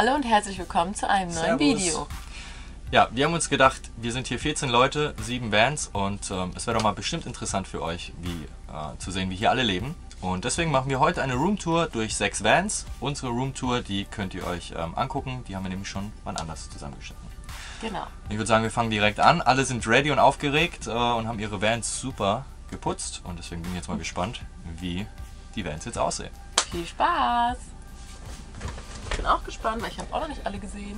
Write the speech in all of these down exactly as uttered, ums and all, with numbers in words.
Hallo und herzlich willkommen zu einem neuen Servus. Video. Ja, wir haben uns gedacht, wir sind hier vierzehn Leute, sieben Vans und ähm, es wäre doch mal bestimmt interessant für euch, wie, äh, zu sehen, wie hier alle leben. Und deswegen machen wir heute eine Roomtour durch sechs Vans. Unsere Roomtour, die könnt ihr euch ähm, angucken, die haben wir nämlich schon wann anders zusammengeschnitten. Genau. Ich würde sagen, wir fangen direkt an. Alle sind ready und aufgeregt äh, und haben ihre Vans super geputzt und deswegen bin ich jetzt mal gespannt, wie die Vans jetzt aussehen. Viel Spaß! Ich bin auch gespannt, weil ich habe auch noch nicht alle gesehen.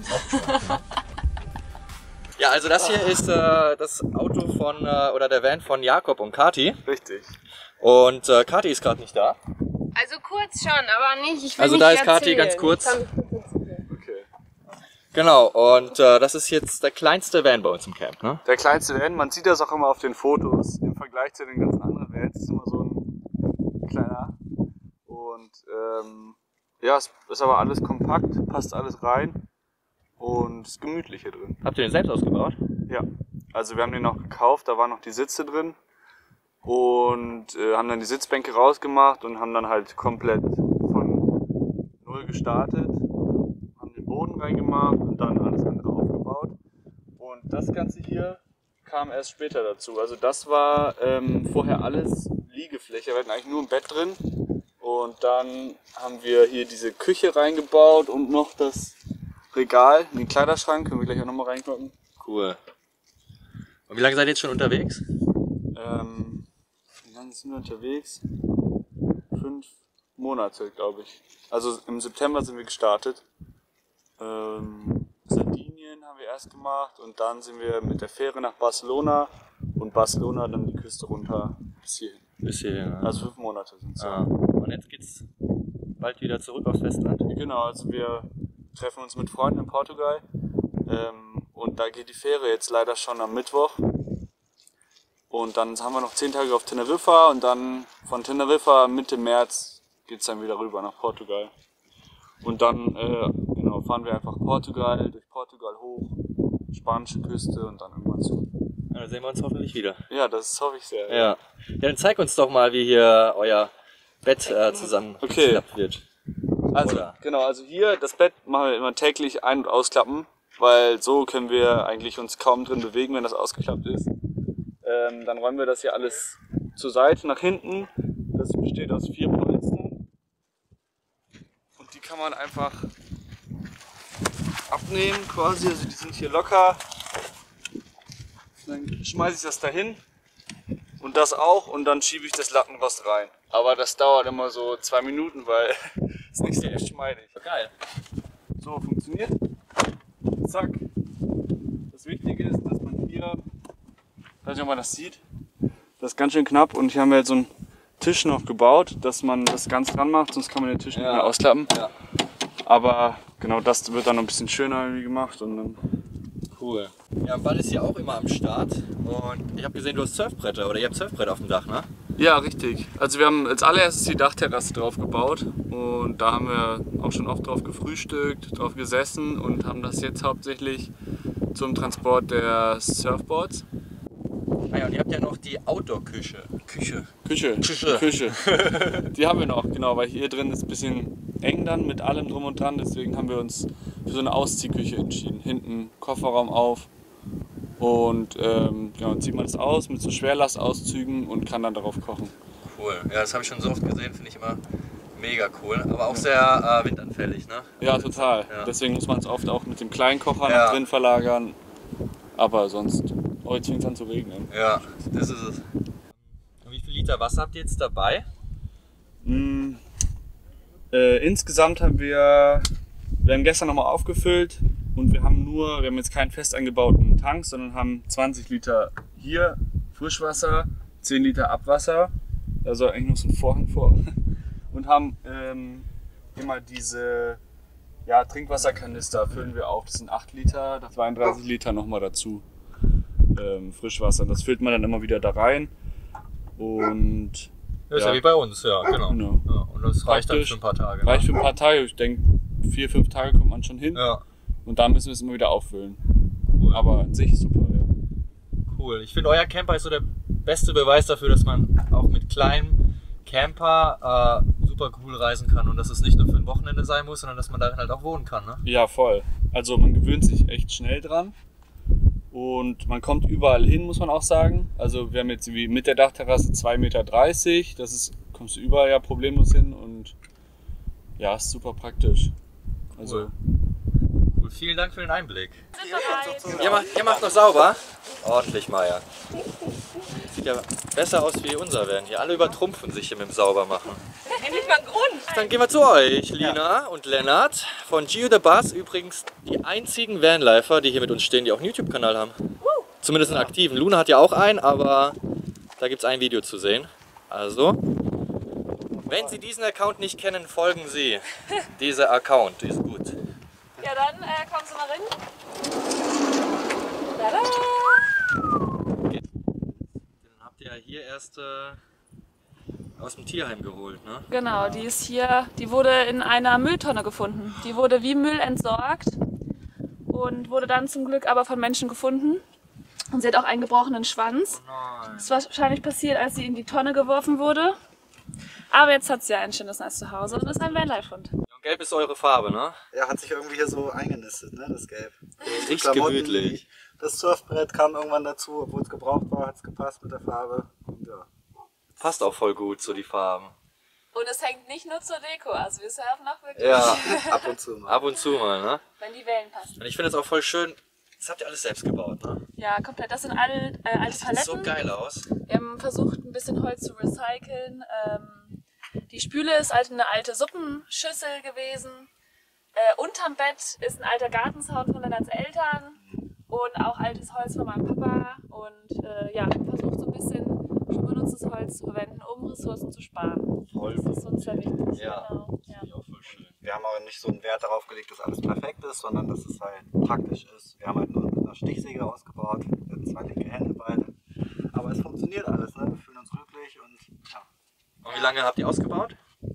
Ja, also das hier ist äh, das Auto von, äh, oder der Van von Jakob und Kati. Richtig. Und äh, Kati ist gerade nicht da. Also kurz schon, aber nicht. Ich will Also nicht da ist Kati erzählen. ganz kurz. Ich kann nicht kurz erzählen. Okay. Genau, und äh, das ist jetzt der kleinste Van bei uns im Camp, ne? Der kleinste Van, man sieht das auch immer auf den Fotos. Im Vergleich zu den ganzen anderen Vans ist immer so ein kleiner. Und ähm, ja, es ist aber alles kompakt, passt alles rein und ist gemütlich hier drin. Habt ihr den selbst ausgebaut? Ja, also wir haben den noch gekauft, da waren noch die Sitze drin und äh, haben dann die Sitzbänke rausgemacht und haben dann halt komplett von null gestartet, haben den Boden reingemacht und dann alles andere aufgebaut. Und das Ganze hier kam erst später dazu. Also das war ähm, vorher alles Liegefläche, wir hatten eigentlich nur ein Bett drin. Und dann haben wir hier diese Küche reingebaut und noch das Regal, den Kleiderschrank, können wir gleich auch nochmal reingucken. Cool. Und wie lange seid ihr jetzt schon unterwegs? Ähm, wie lange sind wir unterwegs? Fünf Monate, glaube ich. Also im September sind wir gestartet. Ähm, Sardinien haben wir erst gemacht und dann sind wir mit der Fähre nach Barcelona und Barcelona dann die Küste runter bis hierhin. Bis hierhin. Ne? Also fünf Monate sind es. Ah. Und jetzt geht's bald wieder zurück aufs Festland? Genau, also wir treffen uns mit Freunden in Portugal ähm, und da geht die Fähre jetzt leider schon am Mittwoch. Und dann haben wir noch zehn Tage auf Teneriffa und dann von Teneriffa Mitte März geht es dann wieder rüber nach Portugal. Und dann äh, genau, fahren wir einfach Portugal, durch Portugal hoch, spanische Küste und dann irgendwann zurück. Ja, dann sehen wir uns hoffentlich wieder. Ja, das hoffe ich sehr. Ja. Ja, dann zeig uns doch mal, wie hier euer Bett äh, zusammen Okay. geklappt wird. Also, Oder? genau, also hier das Bett machen wir immer täglich ein- und ausklappen, weil so können wir eigentlich uns kaum drin bewegen, wenn das ausgeklappt ist. Ähm, dann räumen wir das hier alles zur Seite, nach hinten. Das besteht aus vier Polstern. Und die kann man einfach abnehmen quasi, also die sind hier locker. Dann schmeiße ich das dahin und das auch und dann schiebe ich das Lattenrost rein. Aber das dauert immer so zwei Minuten, weil es nicht so geschmeidig. Geil. So funktioniert. Zack. Das Wichtige ist, dass man hier, ich weiß nicht, ob man das sieht, das ist ganz schön knapp und hier haben wir jetzt so einen Tisch noch gebaut, dass man das ganz dran macht, sonst kann man den Tisch nicht Ja. mehr ausklappen. Ja. Aber genau das wird dann noch ein bisschen schöner irgendwie gemacht und dann Cool. Ja, Ball ist hier auch immer am Start und ich habe gesehen, du hast Surfbretter oder ihr habt Surfbretter auf dem Dach, ne? ja, richtig. Also wir haben als allererstes die Dachterrasse drauf gebaut und da haben wir auch schon oft drauf gefrühstückt, drauf gesessen und haben das jetzt hauptsächlich zum Transport der Surfboards. Ah ja, und ihr habt ja noch die Outdoor-Küche. Küche. Küche. Küche. Küche. Die haben wir noch, genau, weil hier drin ist ein bisschen eng dann mit allem drum und dran, deswegen haben wir uns für so eine Ausziehküche entschieden. Hinten Kofferraum auf und ähm, genau, dann zieht man das aus mit so Schwerlastauszügen und kann dann darauf kochen. Cool. Ja, das habe ich schon so oft gesehen, finde ich immer mega cool. Aber auch sehr äh, windanfällig, ne? Ja, total. Ja. Deswegen muss man es oft auch mit dem kleinen Kocher Ja. noch drin verlagern. Aber sonst, oh, jetzt fängt es an zu regnen. Ja, das ist es. Und wie viel Liter Wasser habt ihr jetzt dabei? Mm, äh, insgesamt haben wir, wir haben gestern nochmal aufgefüllt und wir haben nur, wir haben jetzt keinen fest eingebauten Tank, sondern haben zwanzig Liter hier Frischwasser, zehn Liter Abwasser, da soll eigentlich noch so ein Vorhang vor, und haben ähm, immer diese ja, Trinkwasserkanister füllen wir auf, das sind acht Liter, das zweiunddreißig Liter nochmal dazu, ähm, Frischwasser, das füllt man dann immer wieder da rein und Ja, ist ja Ja. wie bei uns, ja, genau. Genau. Ja, und das reicht dann Praktisch. für ein paar Tage. ne? reicht für ein paar Tage. Ich denke, vier, fünf Tage kommt man schon hin. Ja, Und dann müssen wir es immer wieder auffüllen. cool. Aber an sich super, ja. Cool. Ich finde, euer Camper ist so der beste Beweis dafür, dass man auch mit kleinem Camper äh, super super cool reisen kann und dass es nicht nur für ein Wochenende sein muss, sondern dass man darin halt auch wohnen kann, ne? Ja, voll. Also man gewöhnt sich echt schnell dran und man kommt überall hin, muss man auch sagen. Also wir haben jetzt wie mit der Dachterrasse zwei Meter dreißig, das ist, kommst du überall ja problemlos hin und ja, ist super praktisch. Also Cool. Cool. Vielen Dank für den Einblick. Ihr macht, ihr macht noch sauber? Ordentlich, Maya. Sieht ja besser aus wie unser Van. Hier alle übertrumpfen sich hier mit dem Saubermachen. Endlich mal Grund. Dann gehen wir zu euch, Lina und Lennart von Gio the Bus. Übrigens die einzigen Vanlifer, die hier mit uns stehen, die auch einen YouTube-Kanal haben. Zumindest einen aktiven. Luna hat ja auch einen, aber da gibt es ein Video zu sehen. Also, wenn Sie diesen Account nicht kennen, folgen Sie. Dieser Account ist gut. Ja, dann äh, kommen Sie mal rein. Tada! Den habt ihr ja hier erst äh, aus dem Tierheim geholt, ne? Genau, die ist hier, die wurde in einer Mülltonne gefunden. Die wurde wie Müll entsorgt und wurde dann zum Glück aber von Menschen gefunden. Und sie hat auch einen gebrochenen Schwanz. Nein. Das war wahrscheinlich passiert, als sie in die Tonne geworfen wurde. Aber jetzt hat sie ja ein schönes neues Zuhause und ist ein Vanlife-Hund. Und Gelb ist eure Farbe, ne? Ja, hat sich irgendwie hier so eingenistet, ne, das Gelb. Richtig Klamotten, gemütlich. Das Surfbrett kam irgendwann dazu, obwohl es gebraucht war, hat es gepasst mit der Farbe. Und ja. Passt auch voll gut, so die Farben. Und es hängt nicht nur zur Deko, also wir surfen auch wirklich, Ja, Ab und zu mal. ab und zu mal, ne? wenn die Wellen passen. Und ich finde es auch voll schön, das habt ihr alles selbst gebaut, ne? Ja, komplett. Das sind alle äh, alte Das sieht Paletten. so geil aus. Wir haben versucht, ein bisschen Holz zu recyceln. Ähm, die Spüle ist halt eine alte Suppenschüssel gewesen. Äh, unterm Bett ist ein alter Gartenzaun von Lennarts Eltern und auch altes Holz von meinem Papa. Und äh, ja, versucht so ein bisschen schon benutztes Holz zu verwenden, um Ressourcen zu sparen. Voll Das ist uns sehr wichtig. Ja. Genau. Ja. Auch voll schön. Wir haben auch nicht so einen Wert darauf gelegt, dass alles perfekt ist, sondern dass es halt praktisch ist. Wir haben halt nur mit einer Stichsäge ausgebaut, wir hatten zwei linke Hände beide. Aber es funktioniert alles, ne? Wir fühlen uns glücklich und ja, Und wie lange habt ihr ausgebaut?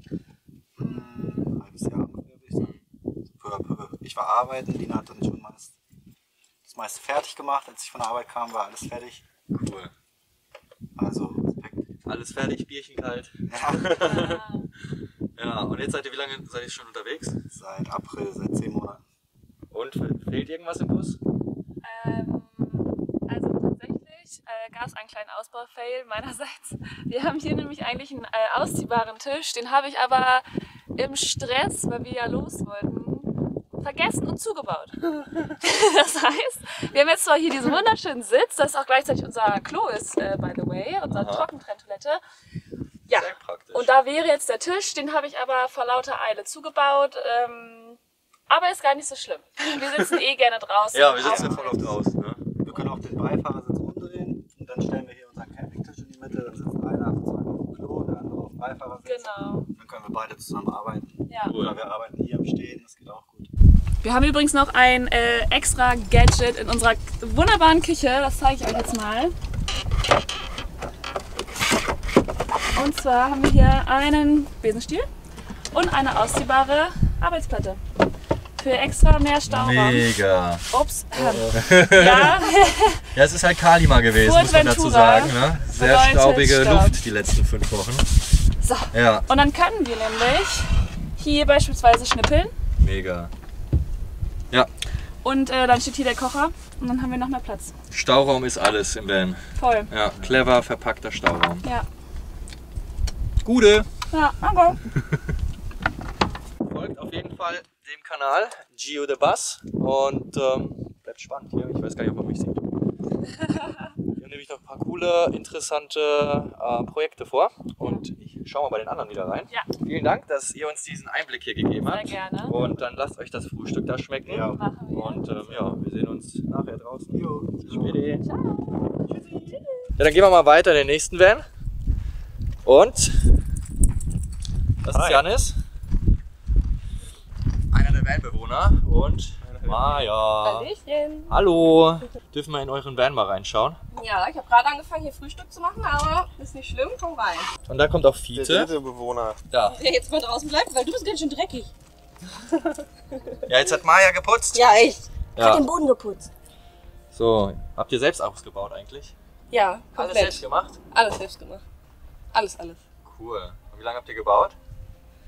ein halbes Jahr ungefähr, würde ich sagen. Peu à peu. Ich war arbeiten, Lina hat dann schon meist, das meiste fertig gemacht. Als ich von der Arbeit kam, war alles fertig. Cool. Also Respekt. Alles fertig, Bierchen kalt. Ja, Ja, und jetzt seid ihr, wie lange seid ihr schon unterwegs? seit April, seit zehn Monaten. Und fehlt irgendwas im Bus? Ähm, also tatsächlich äh, gab es einen kleinen Ausbau-Fail meinerseits. Wir haben hier nämlich eigentlich einen äh, ausziehbaren Tisch, den habe ich aber im Stress, weil wir ja los wollten, vergessen und zugebaut. Das heißt, wir haben jetzt zwar hier diesen wunderschönen Sitz, das auch gleichzeitig unser Klo ist, äh, by the way, unsere Aha. Trockentrenntoilette. Ja, Sehr praktisch. und da wäre jetzt der Tisch, den habe ich aber vor lauter Eile zugebaut. Ähm, aber ist gar nicht so schlimm. Wir sitzen eh gerne draußen. Ja, wir sitzen ja Auch- voll oft draußen, ne? Wir können auch den Beifahrersitz umdrehen und dann stellen wir hier unseren Campingtisch in die Mitte. Dann sitzt einer sozusagen auf dem Klo, der andere auf dem Beifahrersitz. Genau. Dann können wir beide zusammen arbeiten. Ja. Oder wir arbeiten hier im Stehen, das geht auch gut. Wir haben übrigens noch ein äh, extra Gadget in unserer wunderbaren Küche. Das zeige ich euch jetzt mal. Und zwar haben wir hier einen Besenstiel und eine ausziehbare Arbeitsplatte. Für extra mehr Stauraum. Mega. Ups. Ähm, ja, Ja, es ist halt Kalima gewesen, muss man dazu Fuerteventura sagen, ne? Sehr bedeutet staubige Staub. Luft die letzten fünf Wochen. so. Ja, Und dann können wir nämlich hier beispielsweise schnippeln. mega. Ja, Und äh, dann steht hier der Kocher und dann haben wir noch mehr Platz. Stauraum ist alles im Van. Voll. Ja, clever verpackter Stauraum. Ja. Gute! Ja, okay. Folgt auf jeden Fall dem Kanal Gio the Bus und ähm, bleibt spannend hier. Ich weiß gar nicht, ob man mich sieht. Wir haben nämlich noch ein paar coole, interessante äh, Projekte vor und ich schaue mal bei den anderen wieder rein. Ja. Vielen Dank, dass ihr uns diesen Einblick hier gegeben Sehr habt. gerne. Und dann lasst euch das Frühstück da schmecken. Ja. Machen wir. Und ähm, ja, wir sehen uns nachher draußen. Jo. Bis später. Ja, dann gehen wir mal weiter in den nächsten Van. Und das ist Hi. Janis, einer der Vanbewohner, und Maja. Hallöchen. Hallo. Dürfen wir in euren Van mal reinschauen? Ja, ich habe gerade angefangen hier Frühstück zu machen, aber ist nicht schlimm, komm rein. Und da kommt auch Der Fiete. dritte Bewohner. Ja. Der jetzt mal draußen bleibt, weil du bist ganz schön dreckig. Ja, jetzt hat Maja geputzt. Ja, echt. Ja. Den Boden geputzt. So, habt ihr selbst ausgebaut eigentlich? Ja, Alles komplett. selbst gemacht? Alles selbst gemacht. Alles, alles. Cool. Und wie lange habt ihr gebaut?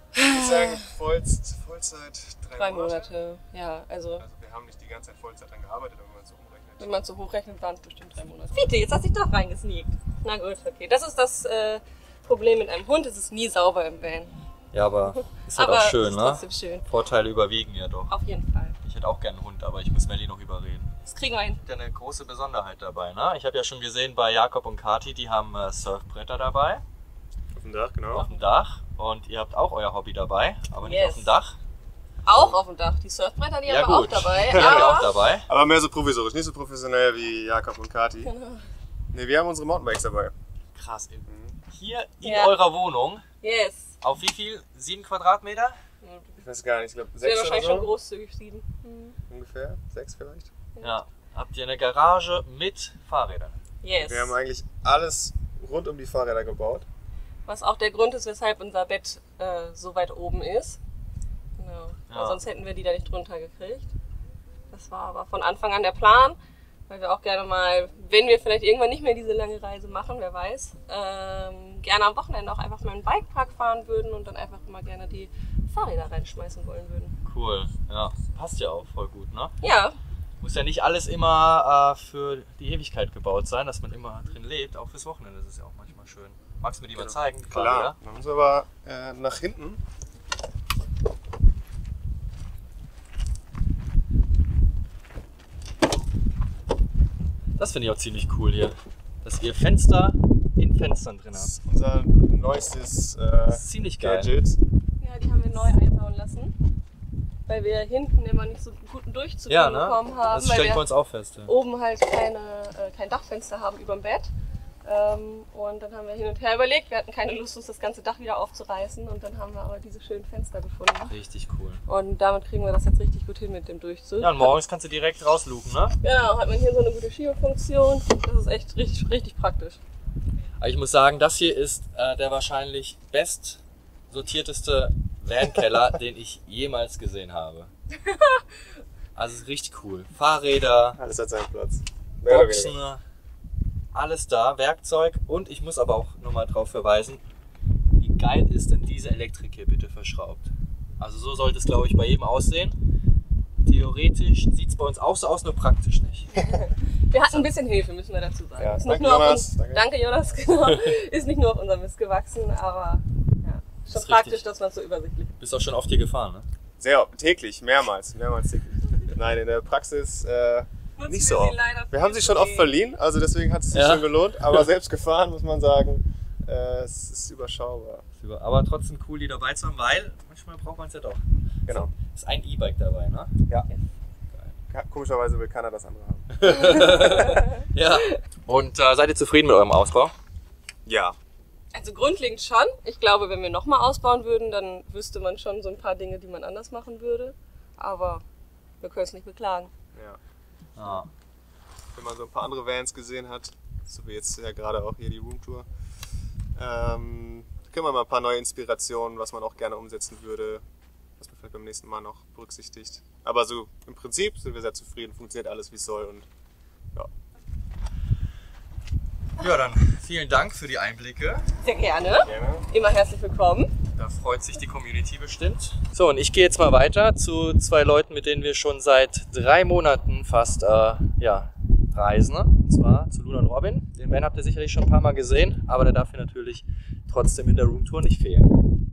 Ich würde sagen, Vollz Vollzeit drei, Drei Monate. Monate, ja, also Also wir haben nicht die ganze Zeit Vollzeit dran gearbeitet, wenn man es so umrechnet. wenn man so hochrechnet, waren es bestimmt drei Monate. Fiete, jetzt hast du dich doch reingesneakt. Na gut, okay. Das ist das äh, Problem mit einem Hund, es ist nie sauber im Van. Ja, aber ist halt Aber auch schön, es ist ne? trotzdem schön. Vorteile überwiegen ja doch. Auf jeden Fall. Ich hätte auch gerne einen Hund, aber ich muss Melli noch überreden. Das kriegen wir hin. Ja, eine große Besonderheit dabei, ne? Ich habe ja schon gesehen bei Jakob und Kati, die haben äh, Surfbretter dabei Auf dem Dach, genau. auf dem Dach und ihr habt auch euer Hobby dabei, aber nicht Yes. auf dem Dach. Auch auf dem Dach. Die Surfbretter, die Ja haben wir auch gut, dabei. die haben wir auch Aber dabei. Aber mehr so provisorisch, nicht so professionell wie Jakob und Kati. Genau. Ne, wir haben unsere Mountainbikes dabei. Krass. Hier in Ja. eurer Wohnung, Yes. auf wie viel? Sieben Quadratmeter? Ich weiß gar nicht, ich glaube Das wäre sechs oder wahrscheinlich so. schon großzügig sieben. Ungefähr, sechs vielleicht. Ja. Habt ihr eine Garage mit Fahrrädern? Yes. Wir haben eigentlich alles rund um die Fahrräder gebaut. Was auch der Grund ist, weshalb unser Bett äh, so weit oben ist. Genau. Ja. Weil sonst hätten wir die da nicht drunter gekriegt. Das war aber von Anfang an der Plan, weil wir auch gerne mal, wenn wir vielleicht irgendwann nicht mehr diese lange Reise machen, wer weiß, ähm, gerne am Wochenende auch einfach mal einen Bikepark fahren würden und dann einfach mal gerne die Fahrräder reinschmeißen wollen würden. Cool, ja. Passt ja auch voll gut, ne? Ja, Muss ja nicht alles immer äh, für die Ewigkeit gebaut sein, dass man immer drin lebt. Auch fürs Wochenende ist es ja auch manchmal schön. Magst du mir die mal zeigen? die Klar. Fahrräder? Dann müssen wir aber äh, nach hinten. Das finde ich auch ziemlich cool hier. Dass ihr Fenster in Fenstern drin Das habt. ist unser neuestes äh, Das ist ziemlich geil. Gadget. ja, die haben wir neu einbauen lassen, weil wir hinten immer nicht so guten Durchzug Ja, ne? bekommen haben, Das weil stellen wir wir uns auch fest. Ja. oben halt keine, äh, kein Dachfenster haben über dem Bett. Ähm, und dann haben wir hin und her überlegt, wir hatten keine Lust, uns das ganze Dach wieder aufzureißen und dann haben wir aber diese schönen Fenster gefunden. Richtig cool. Und damit kriegen wir das jetzt richtig gut hin mit dem Durchzug. Ja, und morgens kannst du direkt rausluken, ne? Genau, hat man hier so eine gute Schiebefunktion. Das ist echt richtig, richtig praktisch. Aber ich muss sagen, das hier ist äh, der wahrscheinlich best sortierteste Vankeller, den ich jemals gesehen habe. Also es ist richtig cool. Fahrräder, Alles hat seinen Platz. Mehr oder weniger. Boxen, alles da, Werkzeug. Und ich muss aber auch nochmal drauf verweisen, wie geil ist denn diese Elektrik hier bitte verschraubt. Also so sollte es, glaube ich, bei jedem aussehen. Theoretisch sieht es bei uns auch so aus, nur praktisch nicht. Wir hatten ein bisschen Hilfe, müssen wir dazu sagen. Ja, ist danke, nicht nur auf Jonas. uns, Danke. danke Jonas, genau. Ist nicht nur auf unserem Mist gewachsen, aber ja, schon ist praktisch, richtig. dass man es so übersichtlich. Bist auch schon oft hier gefahren, ne? Sehr täglich, mehrmals, mehrmals täglich. Nein, in der Praxis äh, Nutzen nicht wir so sie oft. leider Wir haben viel sie schon zu oft wenig. verliehen, also deswegen hat es sich Ja. schon gelohnt. Aber selbst gefahren, muss man sagen, äh, es ist überschaubar. Aber trotzdem cool, die dabei zu haben, weil manchmal braucht man es ja doch. Genau. Ist ein E-Bike dabei, ne? Ja. Ka- Komischerweise will keiner das andere haben. Ja. Und äh, seid ihr zufrieden mit eurem Ausbau? Ja. Also grundlegend schon. Ich glaube, wenn wir nochmal ausbauen würden, dann wüsste man schon so ein paar Dinge, die man anders machen würde. Aber wir können es nicht beklagen. ja. Ah. Wenn man so ein paar andere Vans gesehen hat, so wie jetzt ja gerade auch hier die Roomtour, ähm, da können wir mal ein paar neue Inspirationen, was man auch gerne umsetzen würde, was man vielleicht beim nächsten Mal noch berücksichtigt. Aber so im Prinzip sind wir sehr zufrieden, funktioniert alles wie es soll und ja. Ja, dann vielen Dank für die Einblicke. Sehr gerne. Gerne. Immer herzlich willkommen. Da freut sich die Community bestimmt. So, und ich gehe jetzt mal weiter zu zwei Leuten, mit denen wir schon seit drei Monaten fast äh, ja, reisen. Und zwar zu Luna und Robin. Den Van habt ihr sicherlich schon ein paar Mal gesehen, aber der darf hier natürlich trotzdem in der Roomtour nicht fehlen.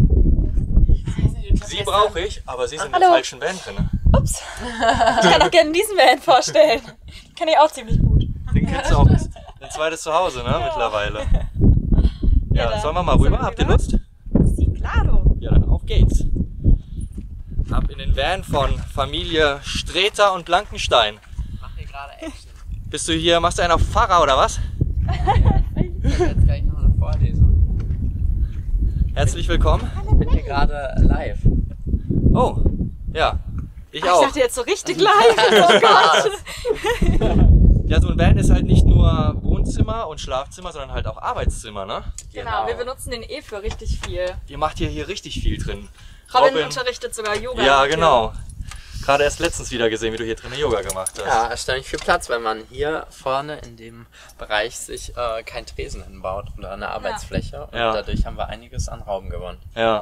Sie brauche ich, aber Sie sind im Hallo. falschen Van drin. Ups. Ich kann auch gerne diesen Van vorstellen. Kann ich auch ziemlich gut. Den kennst du auch. Ein zweites Zuhause, ne, mittlerweile. Ja, dann sollen wir mal rüber? Habt ihr Lust? Sí, claro. Ja, dann auf geht's. Ab in den Van von Familie Streter und Blankenstein. Ich mache hier gerade Action. Bist du hier, machst du einen auf Pfarrer oder was? Ich habe jetzt gleich noch eine Vorlesung. Herzlich willkommen. Ich bin hier gerade live. Oh, ja, ich Ich auch. dachte jetzt so richtig live. Oh Gott. Ja, so ein Van ist halt nicht nur Wohnzimmer und Schlafzimmer, sondern halt auch Arbeitszimmer, ne? Genau, wir benutzen den eh für richtig viel. Ihr macht hier, hier richtig viel drin. Robin, unterrichtet sogar Yoga. Ja, genau. Gerade erst letztens wieder gesehen, wie du hier drin Yoga gemacht hast. Ja, erstaunlich viel Platz, wenn man hier vorne in dem Bereich sich äh, kein Tresen hinbaut oder eine Arbeitsfläche. Und Ja. dadurch haben wir einiges an Raum gewonnen. Ja,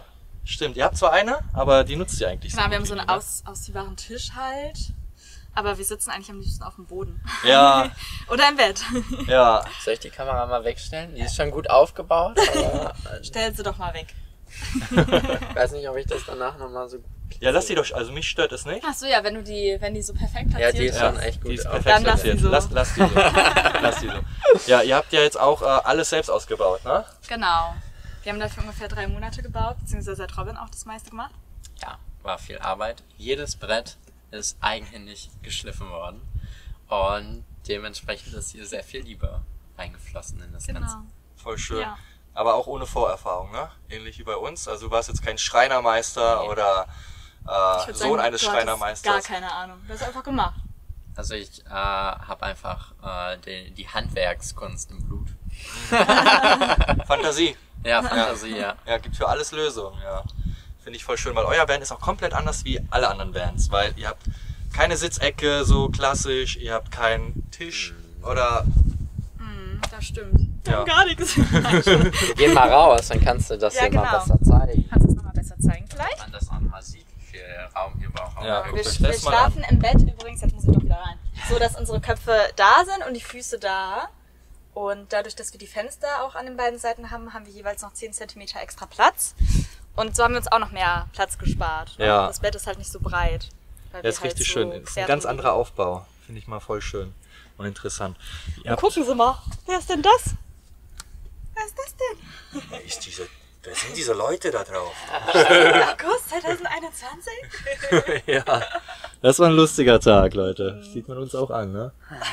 Stimmt, ihr habt zwar eine, aber die nutzt ihr eigentlich so. Genau, wir haben gut so wie einen nie, ne? aus, ausziehbaren Tisch halt. Aber wir sitzen eigentlich am liebsten auf dem Boden. Ja, Oder im Bett. ja. Soll ich die Kamera mal wegstellen? Die ist schon gut aufgebaut, aber Stell sie doch mal weg. ich weiß nicht, ob ich das danach nochmal so... Ja, lass die doch, also mich stört es nicht. Ach so, ja, wenn du die, wenn die so perfekt Ja, die platziert ist Ja, schon echt die gut ist auf. perfekt Dann lass die platziert. so. Lass, lass die so. Lass die so. Ja, ihr habt ja jetzt auch äh, alles selbst ausgebaut, ne? Genau. Wir haben dafür ungefähr drei Monate gebaut, beziehungsweise hat Robin auch das meiste gemacht. Ja, war viel Arbeit. Jedes Brett ist eigenhändig geschliffen worden und dementsprechend ist hier sehr viel Liebe reingeflossen in das Ganze. Voll schön. Ja. Aber auch ohne Vorerfahrung, ne? Ähnlich wie bei uns. Also du warst jetzt kein Schreinermeister Nee. oder Ich äh, würd Sohn sagen, eines du hattest Schreinermeisters. Gar keine Ahnung. Du hast einfach gemacht. Also ich äh, habe einfach äh, die, die Handwerkskunst im Blut. Fantasie. Ja, Fantasie, ja. Ja, gibt für alles Lösungen, ja. Finde ich voll schön, weil euer Van ist auch komplett anders wie alle anderen Vans, weil ihr habt keine Sitzecke so klassisch, ihr habt keinen Tisch oder Mhm, das stimmt. Wir Ja. haben gar nichts. Wir gehen mal raus, dann kannst du das Ja, hier mal genau. besser zeigen. Kannst du es nochmal besser zeigen vielleicht? Man das auch mal sieht, wie viel Raum hier überhaupt Ja, noch guckt Wir, euch wir das mal schlafen im Bett übrigens, jetzt muss ich doch wieder rein. So, dass unsere Köpfe da sind und die Füße da. Und dadurch, dass wir die Fenster auch an den beiden Seiten haben, haben wir jeweils noch zehn Zentimeter extra Platz. Und so haben wir uns auch noch mehr Platz gespart. Ne? Ja. Das Bett ist halt nicht so breit. weil das wir ist halt richtig so schön. Das ist quer ein ganz drüber anderer Aufbau. Finde ich mal voll schön und interessant. Ihr habt, Gucken Sie mal, wer ist denn das? Wer ist das denn? wer, ist diese, wer sind diese Leute da drauf? August zwanzig einundzwanzig? Ja, das war ein lustiger Tag, Leute. Das sieht man uns auch an, ne?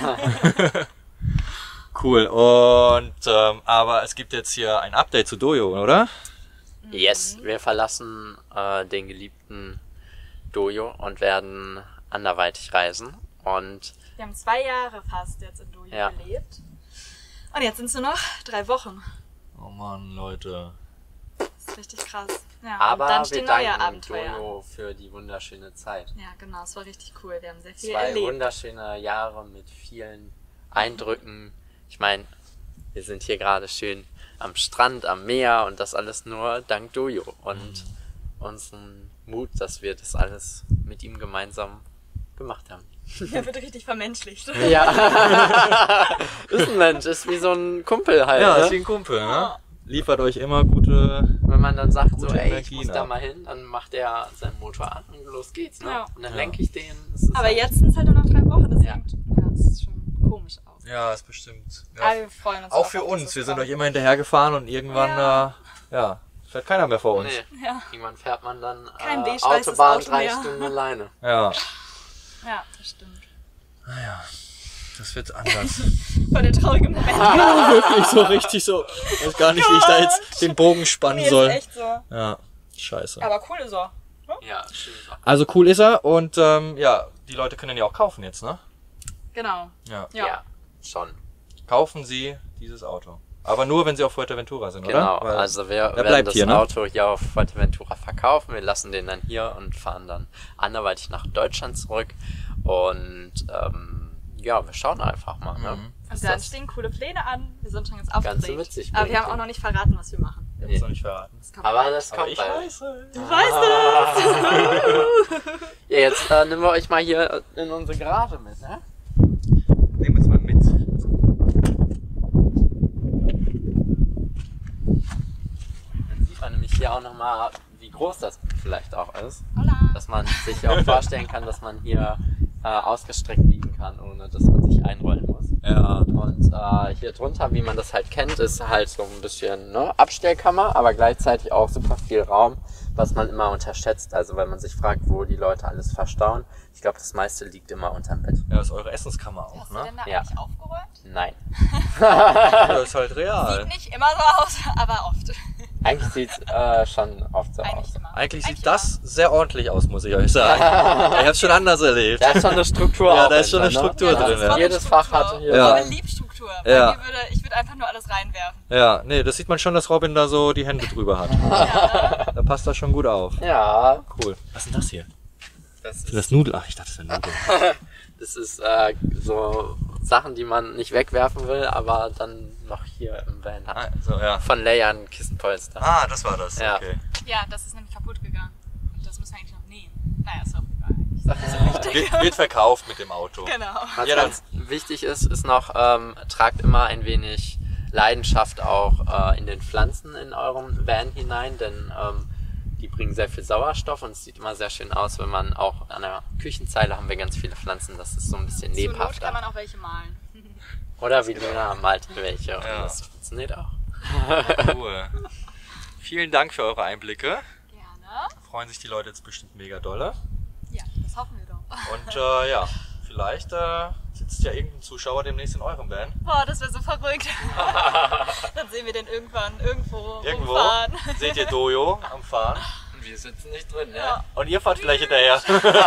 Cool. Und ähm, aber es gibt jetzt hier ein Update zu Dojo, oder? Yes, wir verlassen äh, den geliebten Dojo und werden anderweitig reisen. Und Wir haben zwei Jahre fast jetzt in Dojo Ja. gelebt. Und jetzt sind es nur noch drei Wochen. Oh Mann, Leute. Das ist richtig krass. Ja, aber und dann wir stehen neue danken Abenteuer an. Dojo für die wunderschöne Zeit. Ja, genau, es war richtig cool. Wir haben sehr viel Zwei erlebt. wunderschöne Jahre mit vielen Eindrücken. Ich meine, wir sind hier gerade schön am Strand, am Meer und das alles nur dank Dojo und unseren Mut, dass wir das alles mit ihm gemeinsam gemacht haben. Der wird richtig vermenschlicht. Ja, ist ein Mensch, ist wie so ein Kumpel halt. Ja, ne? ist wie ein Kumpel, ne? Liefert euch immer gute. Wenn man dann sagt, so, Gute ey, ich Energien muss da ab. mal hin, dann macht er seinen Motor an und los geht's, ne? Ja. Und dann Ja. lenke ich den. Das ist Aber halt- jetzt sind es halt nur noch drei Wochen. Das Ja. sieht, ja, das sieht schon komisch aus. Ja, ist bestimmt. Ja. Aber wir freuen uns Auch für dass uns. es Wir sind kommt. euch immer hinterhergefahren und irgendwann, Ja. äh, ja, fährt keiner mehr vor uns. Nee. Ja. Irgendwann fährt man dann Kein äh, wehschweißes Autobahn Auto drei mehr. Stunden alleine. Ja, Ja, das stimmt. das wird anders. Voll der traurige Moment. Wirklich so richtig so. Ich weiß gar nicht, wie ich da jetzt den Bogen spannen Nee, ist soll. echt so. Ja, scheiße. Aber cool ist er. Ja, schön. Also cool ist er und ähm, ja, die Leute können ihn ja auch kaufen jetzt, ne? Genau. Ja. Ja. Ja, schon. Kaufen Sie dieses Auto. Aber nur, wenn Sie auf Fuerteventura sind, Genau, oder? Weil- also wir werden bleibt das hier, ne? Auto hier auf Fuerteventura verkaufen. Wir lassen den dann hier und fahren dann anderweitig nach Deutschland zurück. Und ähm, ja, wir schauen einfach mal. Ne? Mhm. Was Und dann das stehen coole Pläne an. Wir sind schon ganz Ganze aufgeregt. witzig Aber wir bringt. haben auch noch nicht verraten, was wir machen. Ich hab's noch nicht verraten. Das kommt Aber das Aber kommt ich bald. weiß es. Du weißt es. Ja, jetzt äh, nehmen wir euch mal hier in unsere Garage mit, ne? Nehmen wir uns mal mit. Dann sieht man nämlich hier auch nochmal, wie groß das vielleicht auch ist. Hola. Dass man sich auch vorstellen kann, dass man hier äh, ausgestreckt liegen kann, ohne dass man sich einrollen muss. Ja. Und äh, hier drunter, wie man das halt kennt, ist halt so ein bisschen ne, Abstellkammer, aber gleichzeitig auch super viel Raum, was man immer unterschätzt. Also wenn man sich fragt, wo die Leute alles verstauen, ich glaube, das meiste liegt immer unterm Bett. Ja, das ist eure Essenskammer auch, Hast du ne? denn da Ja. eigentlich aufgeräumt? Nein. Das ist halt real. Sieht nicht immer so aus, aber oft. Eigentlich sieht es äh, schon oft so aus. Eigentlich immer. Eigentlich sieht das sehr ordentlich aus, muss ich euch sagen. Ich hab's schon anders erlebt. Da ist schon eine Struktur Ja, auch da ist schon eine hinter, ne? Struktur das drin, ist ja. voll Jedes Struktur. Fach hatte hier Ja. Robin liebt Struktur. Bei Ja. mir würde, ich würde einfach nur alles reinwerfen. Ja, nee, das sieht man schon, dass Robin da so die Hände drüber hat. Da passt das schon gut auf. Ja, Cool. Was ist denn das hier? das Sind ist, das Nudeln? Ach, ich dachte, das wäre Nudeln. das ist äh, so Sachen, die man nicht wegwerfen will, aber dann noch hier im Van hat. Ah, so, ja. Von Leia ein Kissenpolster. Ah, das war das. Ja. Okay. Ja, das ist nämlich kaputt gegangen. Und das müssen wir eigentlich noch nähen. Naja, ist auch egal. wird, wird verkauft mit dem Auto. Genau. Was Ja, dann- ganz wichtig ist, ist noch, ähm, tragt immer ein wenig Leidenschaft auch äh, in den Pflanzen in eurem Van hinein, denn ähm, die bringen sehr viel Sauerstoff und es sieht immer sehr schön aus, wenn man auch an der Küchenzeile haben wir ganz viele Pflanzen, das ist so ein bisschen Zur Not lebhafter. kann man auch welche malen. Oder wie Luna malt welche und Ja. das funktioniert auch. Cool. Vielen Dank für eure Einblicke. Gerne. Freuen sich die Leute jetzt bestimmt mega dolle. Ja, das hoffen wir doch. Und äh, ja, vielleicht äh, sitzt ja irgendein Zuschauer demnächst in eurem Van. Boah, das wäre so verrückt. Dann sehen wir den irgendwann irgendwo Irgendwo rumfahren. seht ihr Dojo am Fahren. Wir sitzen nicht drin, ne? Ja. Und ihr fahrt vielleicht hinterher.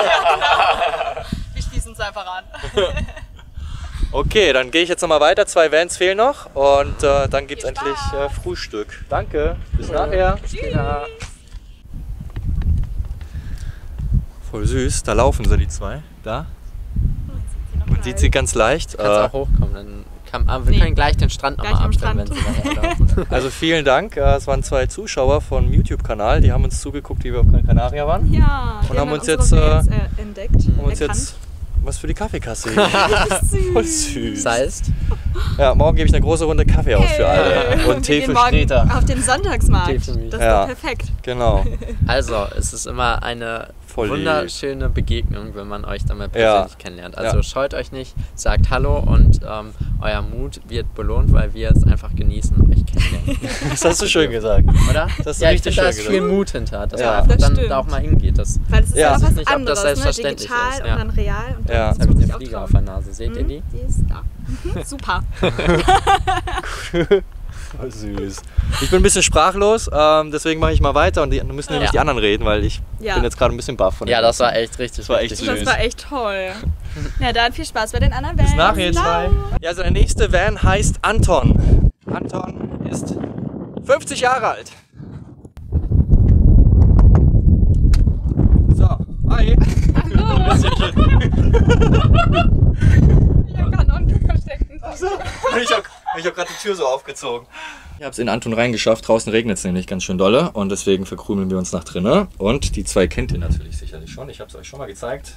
Wir schließen uns einfach an. Okay, dann gehe ich jetzt nochmal weiter. Zwei Vans fehlen noch und äh, dann gibt es Viel endlich Spaß. äh, Frühstück. Danke, bis nachher. Ja. Voll süß, da laufen sie die zwei. Da. Man sieht sie ganz leicht. Kannst Äh, auch hochkommen, dann kann, aber wir Nee. können gleich den Strand Gleich nochmal am abstellen, wenn Strand. sie daherlaufen. also vielen Dank. Äh, Es waren zwei Zuschauer vom YouTube-Kanal, die haben uns zugeguckt, wie wir auf Gran Canaria waren. Ja, Und wir haben dann uns unsere jetzt, Vans, äh, entdeckt. Haben uns erkannt. jetzt was für die Kaffeekasse. Süß. Voll süß. Das heißt, Ja, morgen gebe ich eine große Runde Kaffee aus für alle. Hey. Und Tee wir für gehen morgen Streter. auf den Sonntagsmarkt. Tee für mich. Das ist Ja. doch perfekt. Genau. also es ist immer eine Voll lieb. wunderschöne Begegnung, wenn man euch dann mal Ja. persönlich kennenlernt. Also Ja. scheut euch nicht, sagt Hallo und ähm, euer Mut wird belohnt, weil wir es einfach genießen, euch kennenlernen. Das hast du schön gesagt. Oder? Das hast du ja, richtig ich finde, schön da ist gesagt. viel Mut hinter, dass Ja. man einfach Das dann stimmt. da auch mal hingeht. Das, Weil es ist Ja. ja Ich auch weiß was nicht, ob das anderes, ne? selbstverständlich Digital ist, und ja. dann real. Und Ja. jetzt das habe ich muss eine auch Fliege trauen. auf der Nase. Seht ihr die? Die ist da. Mhm. Super. Voll süß. Ich bin ein bisschen sprachlos, ähm, deswegen mache ich mal weiter und die müssen nämlich Ja. die anderen reden, weil ich Ja. bin jetzt gerade ein bisschen baff von Ja, dem das war Ganzen. echt richtig, Das war echt richtig süß. Das war echt toll. Na dann viel Spaß bei den anderen Bis Vans. nachher, ihr zwei. Ja, also der nächste Van heißt Anton. Anton ist fünfzig Jahre alt. So, hi. Ich kann unten verstecken. Ich habe ich hab gerade die Tür so aufgezogen. Ich habe es in Anton reingeschafft. Draußen regnet es nämlich ganz schön dolle und deswegen verkrümeln wir uns nach drinnen. Und die zwei kennt ihr natürlich sicherlich schon. Ich habe es euch schon mal gezeigt.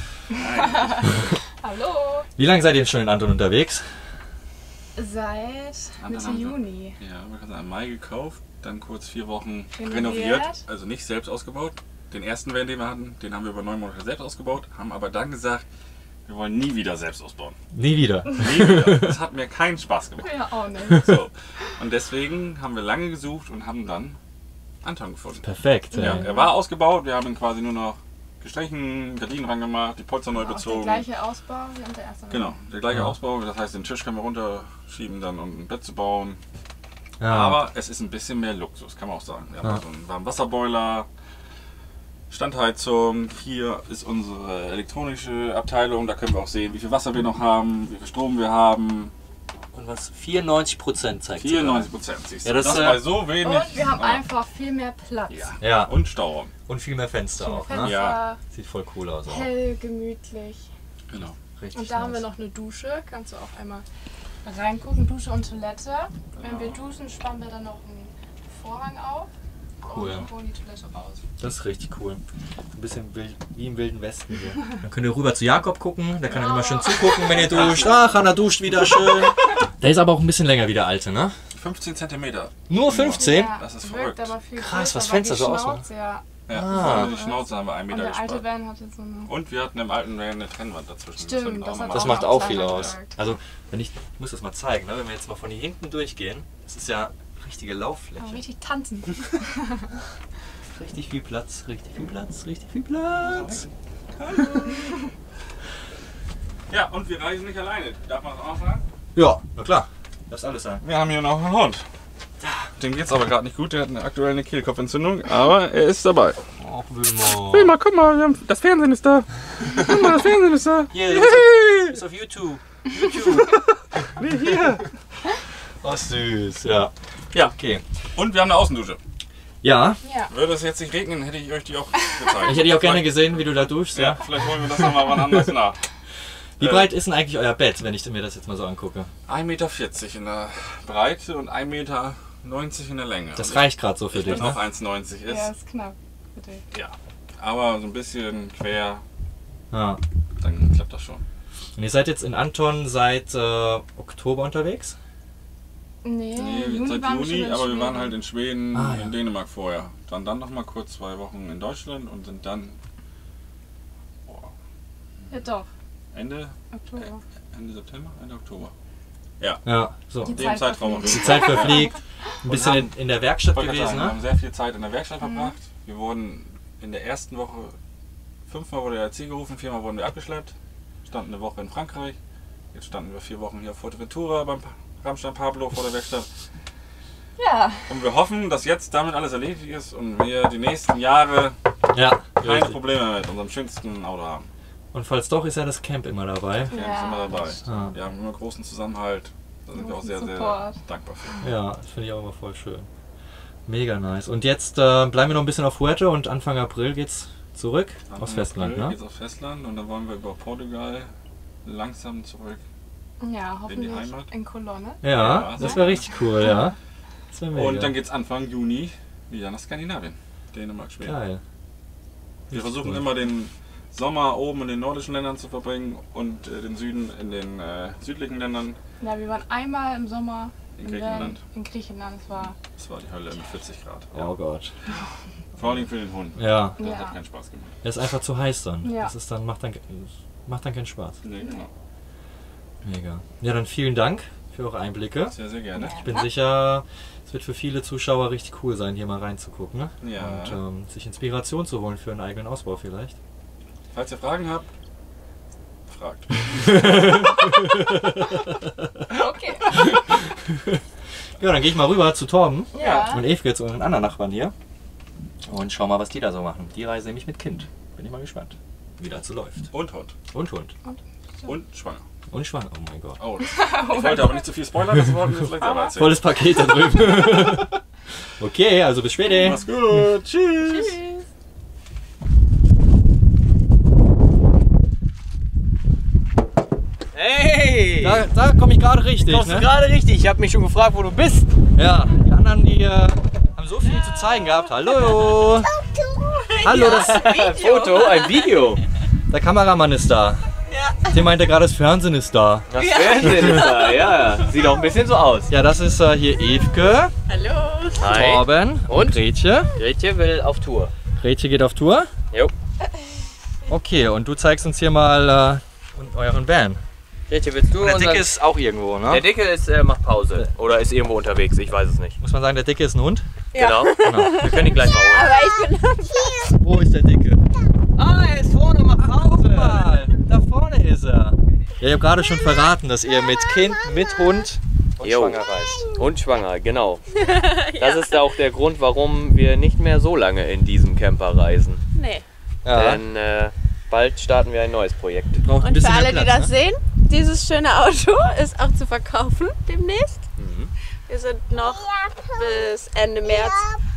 Hallo. Wie lange seid ihr schon in Anton unterwegs? Seit Mitte Juni. Ja, wir haben im Mai gekauft, dann kurz vier Wochen Renoviert. renoviert, also nicht selbst ausgebaut. Den ersten Van, den wir hatten, den haben wir über neun Monate selbst ausgebaut, haben aber dann gesagt, wir wollen nie wieder selbst ausbauen. Nie wieder. Nie wieder. Das hat mir keinen Spaß gemacht. Ja, auch nicht. So. Und deswegen haben wir lange gesucht und haben dann Anton gefunden. Perfekt. Ja, er war ausgebaut, wir haben ihn quasi nur noch gestrichen, Gardinen ran gemacht, die Polster neu Auch der bezogen. gleiche Ausbau wie unser erster. Genau, der gleiche Ja. Ausbau, das heißt den Tisch können wir runterschieben, dann um ein Bett zu bauen. Ja. Aber es ist ein bisschen mehr Luxus, kann man auch sagen. Wir haben Ja. also einen Warmwasserboiler, Standheizung, hier ist unsere elektronische Abteilung, da können wir auch sehen, wie viel Wasser wir noch haben, wie viel Strom wir haben. Und was? vierundneunzig Prozent zeigt sie vierundneunzig Prozent siehst du. Ja, das, das äh, bei so wenig. Und wir haben aber- einfach viel mehr Platz. Ja. da. Ja. Und Stauraum. Und viel mehr Fenster Viel mehr auch. Ne? Fenster, Ja. Sieht voll cool aus. Auch. hell, gemütlich. Genau. Richtig Und da haben wir nice. noch eine Dusche. Kannst du auch einmal reingucken. Dusche und Toilette. Wenn wir duschen, spannen wir dann noch einen Vorhang auf. Cool. Und holen die Toilette raus. Das ist richtig cool. Ein bisschen wild, wie im Wilden Westen hier. Dann könnt ihr rüber zu Jakob gucken, der kann dann immer schön zugucken, wenn ihr duscht. Ach, Hanna duscht wieder schön. Der ist aber auch ein bisschen länger wie der alte, ne? fünfzehn Zentimeter. Nur fünfzehn? Ja, Das ist wirkt verrückt. aber viel Krass, größer, was weil Fenster die so ausmachen. Schnauze, ja. Ja, Ah. vorne die Schnauze haben wir einen Und Meter der alte gespart. Van hatte so eine... Und wir hatten im alten Van eine Trennwand dazwischen. Stimmt, sollten das auch hat noch Das auch mal- macht noch auch kleiner viel aus. gewirkt. Also, wenn ich, ich muss das mal zeigen, ne? Wenn wir jetzt mal von hier hinten durchgehen, das ist ja richtige Lauffläche. Aber richtig tanzen. Richtig viel Platz, richtig viel Platz, richtig viel Platz. Ja, und wir reisen nicht alleine. Darf man das auch sagen? Ja, na klar. Darfst alles sagen. Wir haben hier noch einen Hund. Dem geht's aber gerade nicht gut. Der hat eine aktuell eine Kehlkopfentzündung, aber er ist dabei. Ach, Wilma. Wilma, guck mal, wir haben, das Fernsehen ist da. Guck mal, das Fernsehen ist da. Hier, du bist auf, bist auf YouTube. YouTube. Nee, hier. Oh, süß, ja. Ja, Okay. und wir haben eine Außendusche. Ja, Ja. Würde es jetzt nicht regnen, hätte ich euch die auch gezeigt. ich hätte auch gerne gesehen, wie du da duschst. Ja, Ja. vielleicht holen wir das nochmal wann anders nach. Wie Äh, breit ist denn eigentlich euer Bett, wenn ich mir das jetzt mal so angucke? ein Meter vierzig in der Breite und ein Meter neunzig in der Länge. Das Und reicht gerade so für ich dich, bin ne? auch eins neunzig ist. Ja, ist knapp. Bitte. Ja. Aber so ein bisschen quer, Ja. dann klappt das schon. Und ihr seid jetzt in Anton seit äh, Oktober unterwegs? Nee, Nee, Juni seit waren wir schon Juni, in aber wir Schweden. waren halt in Schweden, Ah, ja. in Dänemark vorher. Dann dann noch mal kurz zwei Wochen in Deutschland und sind dann boah, Ja, doch. Ende, Oktober. Ende September, Ende Oktober. Ja, so. Die In dem Zeit Zeitraum auf verfliegt. Die Zeit verfliegt. Ein bisschen in, haben- in der Werkstatt Ich wollte gerade gewesen, sagen, wir ne? haben sehr viel Zeit in der Werkstatt verbracht. Wir wurden in der ersten Woche, fünfmal wurde der Ziel gerufen, viermal wurden wir abgeschleppt. Standen eine Woche in Frankreich. Jetzt standen wir vier Wochen hier auf Fuerteventura beim Pa- Rammstein Pablo vor der Werkstatt. Ja. Und wir hoffen, dass jetzt damit alles erledigt ist und wir die nächsten Jahre Ja. keine richtig. Probleme mit unserem schönsten Auto haben. Und falls doch, ist ja das Camp immer dabei. Wir Ja. sind immer dabei. Ah. Wir haben immer großen Zusammenhalt. Da sind wir auch sehr, sehr Support. dankbar für. Ja, das finde ich auch immer voll schön. Mega nice. Und jetzt äh, bleiben wir noch ein bisschen auf Fuerte und Anfang April geht's zurück Anfang aufs Festland, April ne? geht's aufs Festland und dann wollen wir über Portugal langsam zurück. Ja, hoffentlich Heimat. in Kolonne. Ja, Ja, das so. wäre richtig cool, ja. Das wäre mega. Und dann geht's Anfang Juni wieder nach Skandinavien. Dänemark, Schweden. Geil. Wir Richtig versuchen cool. immer den Sommer oben in den nordischen Ländern zu verbringen und äh, den Süden in den äh, südlichen Ländern. Ja, wir waren einmal im Sommer In im Griechenland. Van- In Griechenland, das war. Das war die Hölle mit vierzig Grad. Oh Gott. Vor allem für den Hund. Ja, Das Ja. hat keinen Spaß gemacht. er ist einfach zu heiß dann. Ja. Das ist dann, macht dann, macht dann keinen Spaß. Nee, genau. Mega. Ja, dann vielen Dank für eure Einblicke. Sehr, sehr gerne. Ich bin sicher, es wird für viele Zuschauer richtig cool sein, hier mal reinzugucken, ne? Ja. Und ähm, sich Inspiration zu holen für einen eigenen Ausbau vielleicht. Falls ihr Fragen habt, fragt. Okay. Ja, dann gehe ich mal rüber zu Torben Ja. und Evke, zu unseren anderen Nachbarn hier. Und schau mal, was die da so machen. Die reisen nämlich mit Kind. Bin ich mal gespannt, wie das so läuft. Und Hund. Und Hund. Und schwanger. Und schwanger. Oh mein Gott. Oh, das, ich wollte aber nicht zu viel spoilern, das wollten wir vielleicht selber erzählen. Volles Paket da drüben. Okay, also bis später. Mach's gut. Tschüss. Hey! Da, da komme ich gerade richtig, Kommst du ne? gerade richtig? Ich habe mich schon gefragt, wo du bist. Ja, die anderen, die äh, haben so viel zu zeigen gehabt. Hallo! Hallo, das, Foto, ein Video. der Kameramann ist da. Der meinte gerade, das Fernsehen ist da. Das Fernsehen ist da, ja. Sieht auch ein bisschen so aus. Ja, das ist äh, hier Evke, Hallo. Hi. Torben und Gretje. Gretje will auf Tour. Gretje geht auf Tour. Jo. Okay, und du zeigst uns hier mal äh, euren Van. Gretje, willst du Der unseren- Dicke ist auch irgendwo, ne? Der Dicke ist, äh, macht Pause. Oder ist irgendwo unterwegs, ich weiß es nicht. Muss man sagen, der Dicke ist ein Hund? Genau. Wir können ihn gleich mal holen. Aber ich bin Wo ist der Dicke? Ah, er ist vorne, mach Pause. Mal, da vorne ist er. Ja, ich habe gerade schon verraten, dass ihr mit Kind, mit Hund und Jo. schwanger reist. Und schwanger, genau. Das ist auch der Grund, warum wir nicht mehr so lange in diesem Camper reisen. Nee. Ja, Denn äh, bald starten wir ein neues Projekt. braucht ein Und für bisschen alle, mehr die Platz, das ne? sehen, dieses schöne Auto ist auch zu verkaufen demnächst. Mhm. Wir sind noch bis Ende März.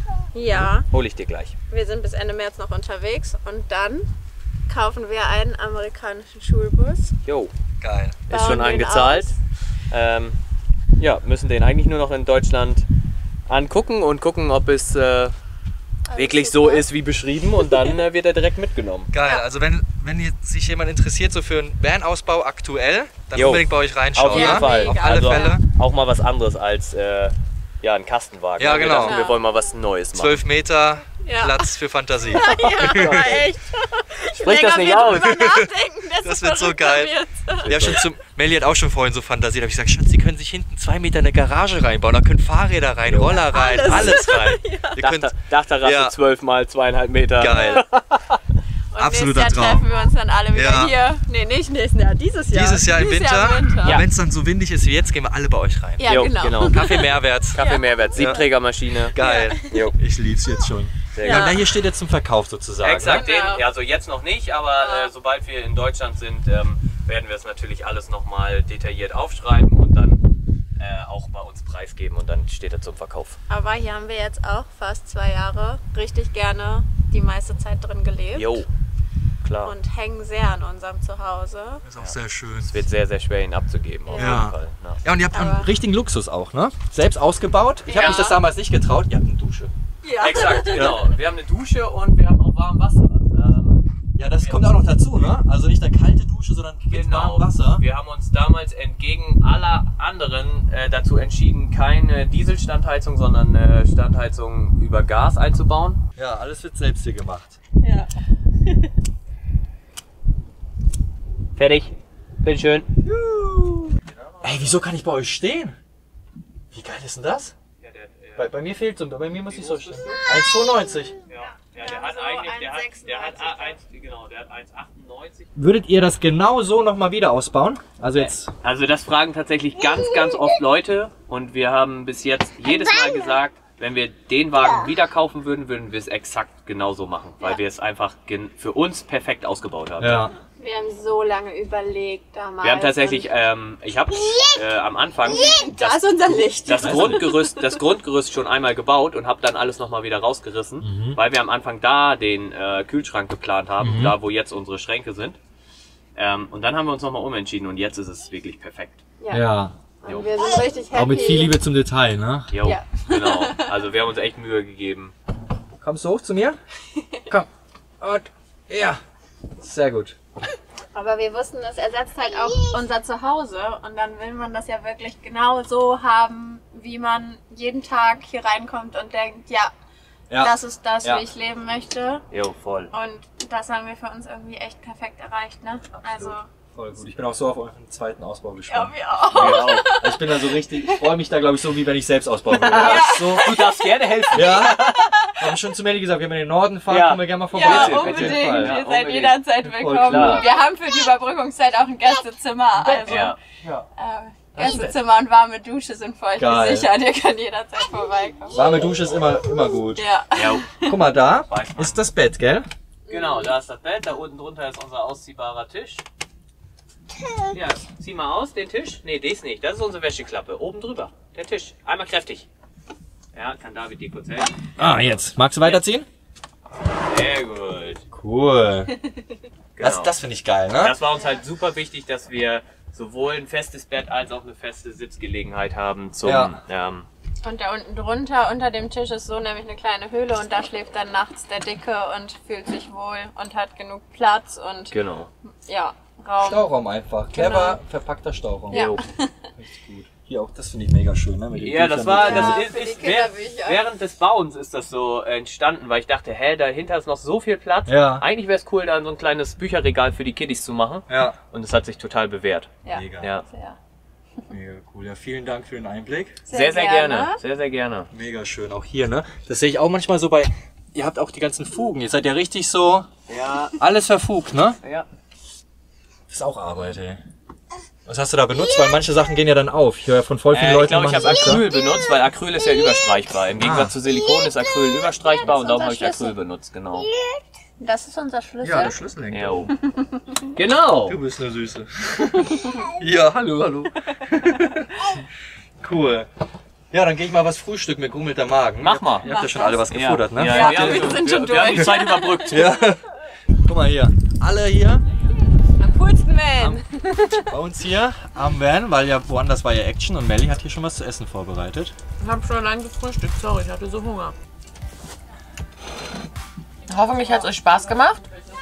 Ja, Hol ich dir gleich. wir sind bis Ende März noch unterwegs und dann kaufen wir einen amerikanischen Schulbus. Jo, Geil. ist Bauen schon den eingezahlt. aus. Ähm, ja, müssen den eigentlich nur noch in Deutschland angucken und gucken, ob es äh, wirklich so super. ist wie beschrieben und dann äh, wird er direkt mitgenommen. Geil, also wenn, wenn jetzt sich jemand interessiert so für einen Van-Ausbau aktuell, dann Jo. unbedingt bei euch reinschauen. Auf jeden Ja, ne? Fall. mega. Auf alle also Fälle. auch mal was anderes als äh, ja, ein Kastenwagen. Ja, Wir genau. dachten, wir wollen mal was Neues machen. zwölf Meter Ja. Platz für Fantasie. Ja, echt. Sprich das Länger nicht wir aus. drüber nachdenken, desto Das wird so verrückter geil. wird's. Wir haben schon zum, Melli hat auch schon vorhin so fantasiert. Da habe ich gesagt, Schatz, Sie können sich hinten zwei Meter eine Garage reinbauen. Da können Fahrräder rein, Roller rein, alles, Alles. rein. Ihr könnt, Dachte, Dachterrasse Ja. zwölf mal zweieinhalb Meter. geil. Und Absoluter nächstes Jahr Traum. treffen wir uns dann alle wieder Ja. hier. Nee, nicht nächstes Jahr, dieses Jahr. Dieses Jahr im Winter. Winter. Ja. Wenn es dann so windig ist wie jetzt, gehen wir alle bei euch rein. Ja, Jo, genau. genau. Kaffee Mehrwert. Kaffee Mehrwert, Siebträgermaschine. Geil. Jo. Ich lieb's jetzt schon. Sehr Ja. Ja, na, hier steht jetzt zum Verkauf sozusagen. Exakt, Ne? Genau. den, also jetzt noch nicht, aber äh, sobald wir in Deutschland sind, ähm, werden wir es natürlich alles nochmal detailliert aufschreiben und dann äh, auch bei uns preisgeben und dann steht er zum Verkauf. Aber hier haben wir jetzt auch fast zwei Jahre richtig gerne die meiste Zeit drin gelebt. Jo, klar. und hängen sehr an unserem Zuhause. Ist auch sehr schön. Es wird sehr, sehr schwer, ihn abzugeben. Auf Ja. jeden Fall. Ja. Ja, und ihr habt einen Aber- richtigen Luxus auch, ne? Selbst ausgebaut. Ich habe Ja. mich das damals nicht getraut. Ihr habt eine Dusche. Ja. Exakt, genau. Wir haben eine Dusche und wir haben auch warm Wasser. Ähm, Ja, das kommt auch noch dazu, ne? Also nicht eine kalte Dusche, sondern mit Genau. warmem Wasser. Wir haben uns damals entgegen aller anderen äh, dazu entschieden, keine Dieselstandheizung, sondern eine Standheizung über Gas einzubauen. Ja, alles wird selbst hier gemacht. Ja. Fertig. Bitteschön. Ey, wieso kann ich bei euch stehen? Wie geil ist denn das? Bei, bei mir fehlt so, bei mir muss ich so stehen. eins Komma zweiundneunzig. Ja, ja, der hat eigentlich, der hat, der hat eins, genau, der hat eins Komma achtundneunzig. Würdet ihr das genau so nochmal wieder ausbauen? Also jetzt. Also das fragen tatsächlich ganz, ganz oft Leute und wir haben bis jetzt jedes Mal gesagt, wenn wir den Wagen wieder kaufen würden, würden wir es exakt genauso machen, weil wir es einfach gen- für uns perfekt ausgebaut haben. Ja. Wir haben so lange überlegt damals. Wir haben tatsächlich, und ähm, ich habe äh, am Anfang da das, ist unser Licht. das Grundgerüst, das Grundgerüst schon einmal gebaut und habe dann alles nochmal wieder rausgerissen, Mhm. weil wir am Anfang da den äh, Kühlschrank geplant haben, Mhm. da wo jetzt unsere Schränke sind. Ähm, und dann haben wir uns nochmal umentschieden und jetzt ist es wirklich perfekt. Ja. Ja. Und wir sind richtig happy. Auch mit viel Liebe zum Detail, ne? Jo, Ja. genau. Also wir haben uns echt Mühe gegeben. Kommst du hoch zu mir? Komm. Und ja. Sehr gut. Aber wir wussten, es ersetzt halt auch unser Zuhause und dann will man das ja wirklich genau so haben, wie man jeden Tag hier reinkommt und denkt, ja, Ja. das ist das, Ja. wie ich leben möchte. Jo, voll. Und das haben wir für uns irgendwie echt perfekt erreicht, ne? Also, Voll gut. Ich bin auch so auf euren zweiten Ausbau gespannt. ja, wir auch. Wir auch. Ich bin da so richtig, ich freue mich da glaube ich so, wie wenn ich selbst ausbauen würde. Das ist so, Du darfst gerne helfen. ja. Wir haben schon zu Melli gesagt, wenn wir in den Norden fahren, Ja. kommen wir gerne mal vorbei. Ja, bitte, unbedingt. bitte. Ihr Ja, seid unbedingt. jederzeit Voll willkommen. klar. Wir haben für die Überbrückungszeit auch ein Gästezimmer. Also, Ja. äh, Gästezimmer und warme Dusche sind für euch Geil. gesichert. Ihr könnt jederzeit vorbeikommen. Warme Dusche ist immer, immer gut. Ja. Ja. Guck mal, da Weiß man. ist das Bett, gell? Genau, da ist das Bett, da unten drunter ist unser ausziehbarer Tisch. Ja, zieh mal aus, den Tisch. Nee, das nicht. Das ist unsere Wäscheklappe. Oben drüber. Der Tisch. Einmal kräftig. Ja, kann David dir kurz helfen. Ah, jetzt. Magst du weiterziehen? Sehr gut. Cool. Das, Genau. das finde ich geil, ne? Das war uns halt super wichtig, dass wir sowohl ein festes Bett als auch eine feste Sitzgelegenheit haben zum Ja. ähm, Und da unten drunter, unter dem Tisch ist so nämlich eine kleine Höhle und da schläft dann nachts der Dicke und fühlt sich wohl und hat genug Platz und genau. ja, Raum. Stauraum einfach. Clever Genau. verpackter Stauraum. Ja. Jo. Richtig gut. Hier auch, das finde ich mega schön, ne? Mit den Ja, das Büchern war, mit- das Ja, ist, für die ist während, Kinderbücher. während des Bauens ist das so entstanden, weil ich dachte, hä, dahinter ist noch so viel Platz. Ja. Eigentlich wäre es cool, da so ein kleines Bücherregal für die Kiddies zu machen. Ja. Und es hat sich total bewährt. Ja. Mega. Ja. Sehr, Mega cool. Ja, vielen Dank für den Einblick. Sehr, sehr gerne. Sehr, sehr gerne. Mega schön. Auch hier, ne? Das sehe ich auch manchmal so bei. Ihr habt auch die ganzen Fugen. Ihr seid ja richtig so. Ja. Alles verfugt, ne? Ja. Das ist auch Arbeit, ey. Was hast du da benutzt? Weil manche Sachen gehen ja dann auf. Ich höre ja von voll vielen Äh, ich Leuten. glaube, ich machen habe das öfter. Acryl benutzt, weil Acryl ist ja überstreichbar. Im Gegensatz Ah. zu Silikon ist Acryl überstreichbar und darum unser habe ich Schlüssel. Acryl benutzt, genau. Das ist unser Schlüssel. Ja, der Schlüssel hängt. Jo. Genau. Du bist eine Süße. Ja, hallo, hallo. Cool. Ja, dann gehe ich mal was frühstücken mit grummelter Magen. Mach mal. Ihr habt ja schon alle was gefuttert, ne? Ja, Ja, wir, haben, wir sind wir, schon wir haben die durch. Zeit überbrückt. Ja. Guck mal hier. Alle hier Am coolsten Man. bei uns hier am Van, weil ja woanders war ja Action und Melli hat hier schon was zu essen vorbereitet. Ich habe schon lange gefrühstückt, sorry, ich hatte so Hunger. Ich hoffe, mich hat es euch Spaß gemacht.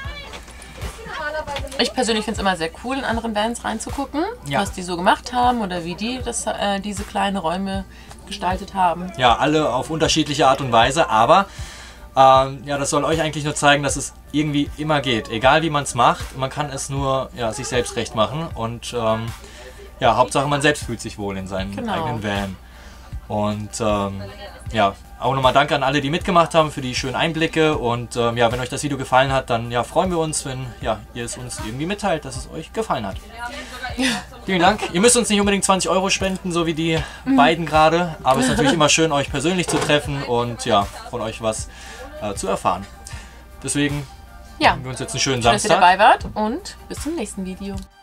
Ich persönlich finde es immer sehr cool, in anderen Bands reinzugucken, Ja. was die so gemacht haben oder wie die das, äh, diese kleinen Räume gestaltet haben. Ja, alle auf unterschiedliche Art und Weise, aber ähm, ja, das soll euch eigentlich nur zeigen, dass es irgendwie immer geht. Egal wie man es macht, man kann es nur ja, sich selbst recht machen und ähm, ja, Hauptsache man selbst fühlt sich wohl in seinem Genau. eigenen Van. Und ähm, ja, auch nochmal danke an alle, die mitgemacht haben für die schönen Einblicke und ähm, ja, wenn euch das Video gefallen hat, dann ja, freuen wir uns, wenn ja, ihr es uns irgendwie mitteilt, dass es euch gefallen hat. Vielen Dank. Ihr müsst uns nicht unbedingt zwanzig Euro spenden, so wie die beiden gerade, aber es ist natürlich immer schön, euch persönlich zu treffen und ja, von euch was äh, zu erfahren. Deswegen Ja, haben wir uns jetzt einen schönen schön, dass ihr Samstag. dabei wart und bis zum nächsten Video.